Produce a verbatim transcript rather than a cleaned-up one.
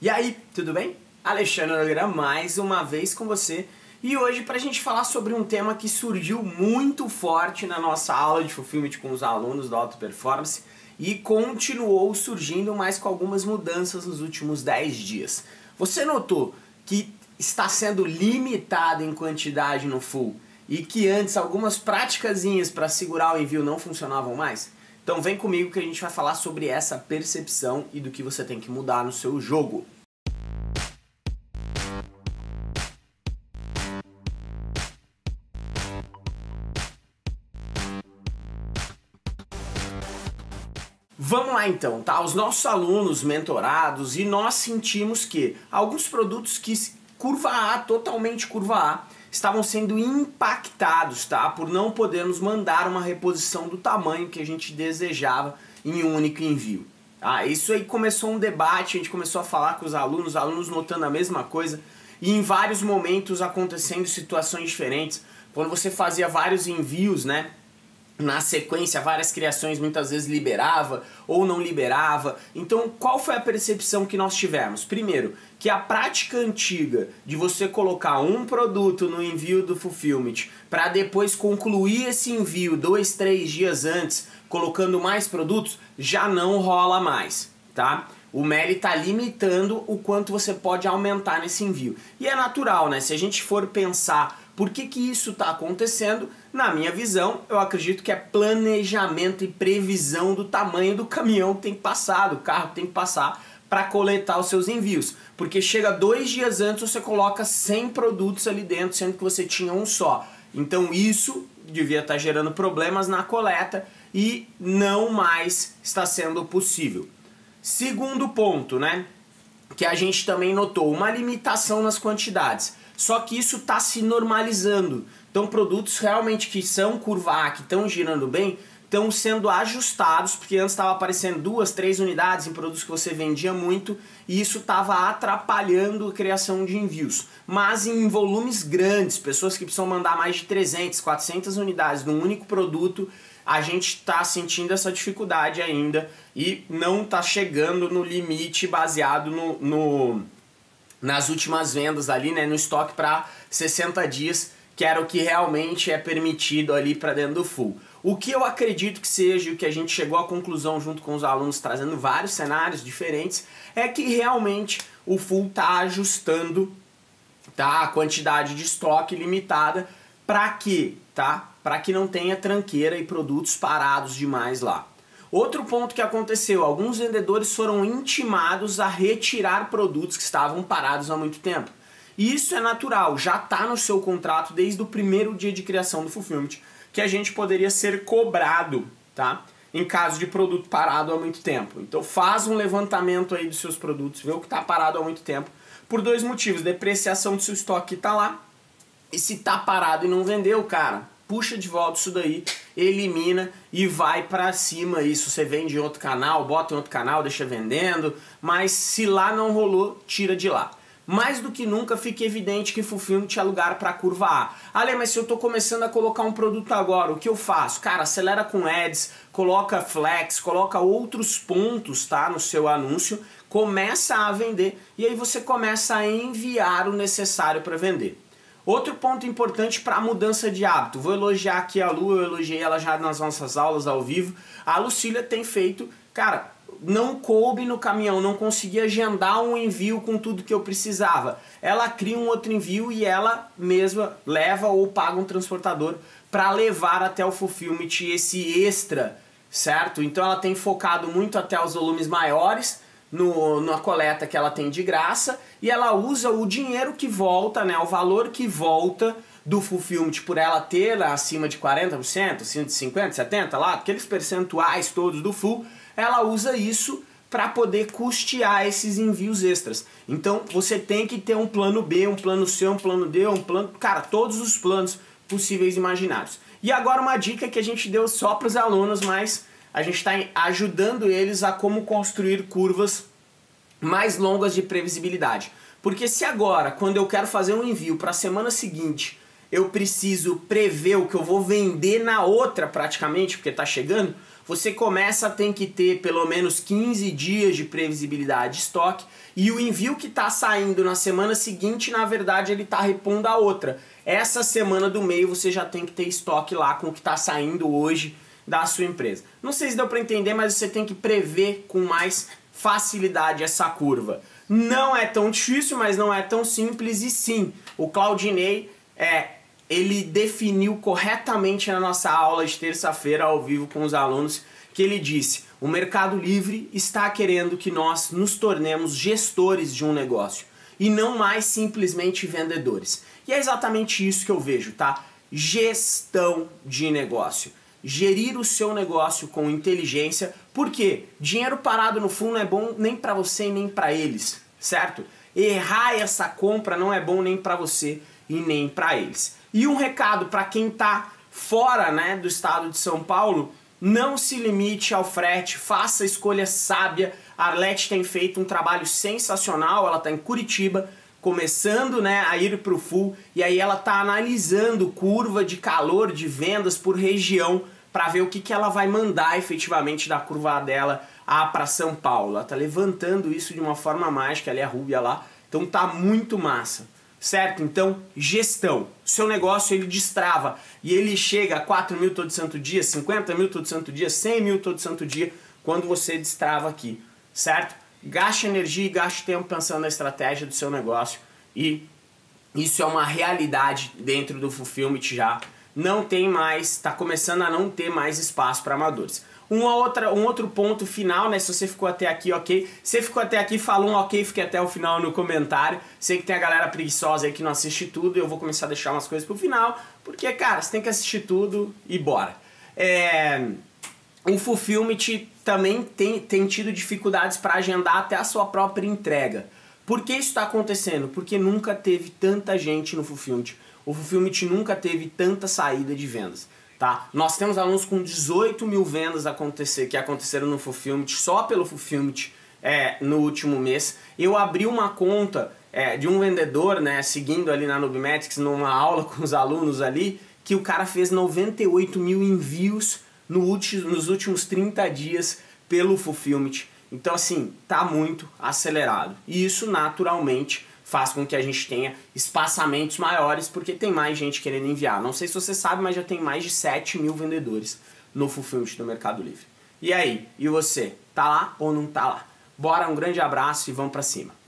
E aí, tudo bem? Alexandre Nogueira mais uma vez com você e hoje para a gente falar sobre um tema que surgiu muito forte na nossa aula de Fulfillment com os alunos da Auto Performance e continuou surgindo mais com algumas mudanças nos últimos dez dias. Você notou que está sendo limitado em quantidade no Full e que antes algumas praticazinhas para segurar o envio não funcionavam mais? Então vem comigo que a gente vai falar sobre essa percepção e do que você tem que mudar no seu jogo. Vamos lá então, tá? Os nossos alunos mentorados e nós sentimos que alguns produtos que curva A, totalmente curva A, estavam sendo impactados, tá? Por não podermos mandar uma reposição do tamanho que a gente desejava em um único envio. Ah, isso aí começou um debate, a gente começou a falar com os alunos, os alunos notando a mesma coisa e em vários momentos acontecendo situações diferentes. Quando você fazia vários envios, né? Na sequência, várias criações muitas vezes liberava ou não liberava. Então, qual foi a percepção que nós tivemos? Primeiro, que a prática antiga de você colocar um produto no envio do Fulfillment para depois concluir esse envio dois, três dias antes, colocando mais produtos, já não rola mais, tá? O Meli está limitando o quanto você pode aumentar nesse envio. E é natural, né? Se a gente for pensar por que que isso está acontecendo, na minha visão, eu acredito que é planejamento e previsão do tamanho do caminhão que tem que passar, do carro que tem que passar para coletar os seus envios. Porque chega dois dias antes, você coloca cem produtos ali dentro, sendo que você tinha um só. Então isso devia estar gerando problemas na coleta e não mais está sendo possível. Segundo ponto, né, que a gente também notou, uma limitação nas quantidades. Só que isso está se normalizando. Então produtos realmente que são curva A, que estão girando bem, estão sendo ajustados, porque antes estava aparecendo duas, três unidades em produtos que você vendia muito, e isso estava atrapalhando a criação de envios. Mas em volumes grandes, pessoas que precisam mandar mais de trezentas, quatrocentas unidades num único produto, a gente está sentindo essa dificuldade ainda e não está chegando no limite baseado no, no, nas últimas vendas ali, né, no estoque para sessenta dias, que era o que realmente é permitido ali para dentro do Full. O que eu acredito que seja, o que a gente chegou à conclusão junto com os alunos, trazendo vários cenários diferentes, é que realmente o Full está ajustando, tá, a quantidade de estoque limitada para que, tá? Para que não tenha tranqueira e produtos parados demais lá. Outro ponto que aconteceu, alguns vendedores foram intimados a retirar produtos que estavam parados há muito tempo. E isso é natural, já está no seu contrato desde o primeiro dia de criação do Fulfillment, que a gente poderia ser cobrado, tá? Em caso de produto parado há muito tempo. Então faz um levantamento aí dos seus produtos, vê o que está parado há muito tempo, por dois motivos: depreciação do seu estoque que está lá, e se está parado e não vendeu, cara, puxa de volta isso daí, elimina e vai pra cima. Isso você vende em outro canal, bota em outro canal, deixa vendendo, mas se lá não rolou, tira de lá. Mais do que nunca fica evidente que Fulfillment é lugar para curva A. Ale, mas se eu estou começando a colocar um produto agora, o que eu faço? Cara, acelera com ads, coloca flex, coloca outros pontos, tá, no seu anúncio, começa a vender e aí você começa a enviar o necessário para vender. Outro ponto importante para a mudança de hábito, vou elogiar aqui a Lu, eu elogiei ela já nas nossas aulas ao vivo. A Lucília tem feito, cara, não coube no caminhão, não consegui agendar um envio com tudo que eu precisava. Ela cria um outro envio e ela mesma leva ou paga um transportador para levar até o Fulfillment esse extra, certo? Então ela tem focado muito até os volumes maiores, No, na coleta que ela tem de graça, e ela usa o dinheiro que volta, né, o valor que volta do Fulfillment por ela ter acima de quarenta por cento, acima de cinquenta por cento, setenta por cento, lá, aqueles percentuais todos do Full, ela usa isso para poder custear esses envios extras. Então você tem que ter um plano B, um plano C, um plano D, um plano... Cara, todos os planos possíveis e imaginários. E agora uma dica que a gente deu só para os alunos, mas a gente está ajudando eles a como construir curvas mais longas de previsibilidade. Porque se agora, quando eu quero fazer um envio para a semana seguinte, eu preciso prever o que eu vou vender na outra praticamente, porque está chegando, você começa a ter que ter pelo menos quinze dias de previsibilidade de estoque, e o envio que está saindo na semana seguinte, na verdade, ele está repondo a outra. Essa semana do meio você já tem que ter estoque lá com o que está saindo hoje da sua empresa. Não sei se deu para entender, mas você tem que prever com mais facilidade essa curva. Não é tão difícil, mas não é tão simples, e sim, o Claudinei é, ele definiu corretamente na nossa aula de terça-feira ao vivo com os alunos, que ele disse: o Mercado Livre está querendo que nós nos tornemos gestores de um negócio e não mais simplesmente vendedores. E é exatamente isso que eu vejo, tá? Gestão de negócio. Gerir o seu negócio com inteligência, porque dinheiro parado no fundo não é bom nem para você e nem para eles, certo? Errar essa compra não é bom nem para você e nem para eles. E um recado para quem está fora, né, do estado de São Paulo: não se limite ao frete, faça a escolha sábia. A Arlete tem feito um trabalho sensacional, ela está em Curitiba, começando, né, a ir para o full, e aí ela está analisando curva de calor de vendas por região para ver o que, que ela vai mandar efetivamente da curva dela para São Paulo. Ela está levantando isso de uma forma mágica, ela é a Rúbia lá, então tá muito massa. Certo? Então, gestão. Seu negócio, ele destrava e ele chega a quatro mil todo santo dia, cinquenta mil todo santo dia, cem mil todo santo dia, quando você destrava aqui, certo? Gaste energia e gaste tempo pensando na estratégia do seu negócio, e isso é uma realidade dentro do Fulfillment já. Não tem mais, está começando a não ter mais espaço para amadores. Uma outra, um outro ponto final, né? Se você ficou até aqui, ok. Se você ficou até aqui, fala um ok, fique até o final no comentário. Sei que tem a galera preguiçosa aí que não assiste tudo, e eu vou começar a deixar umas coisas pro final, porque, cara, você tem que assistir tudo e bora. É... O Fulfillment também tem, tem tido dificuldades para agendar até a sua própria entrega. Por que isso está acontecendo? Porque nunca teve tanta gente no Fulfillment. O Fulfillment nunca teve tanta saída de vendas. Tá? Nós temos alunos com dezoito mil vendas acontecer, que aconteceram no Fulfillment, só pelo Fulfillment é, no último mês. Eu abri uma conta é, de um vendedor, né, seguindo ali na Nubimetrics, numa aula com os alunos ali, que o cara fez noventa e oito mil envios no último, nos últimos trinta dias pelo Fulfillment. Então, assim, tá muito acelerado. E isso, naturalmente, faz com que a gente tenha espaçamentos maiores, porque tem mais gente querendo enviar. Não sei se você sabe, mas já tem mais de sete mil vendedores no Fulfillment do Mercado Livre. E aí? E você? Tá lá ou não tá lá? Bora, um grande abraço e vamos pra cima.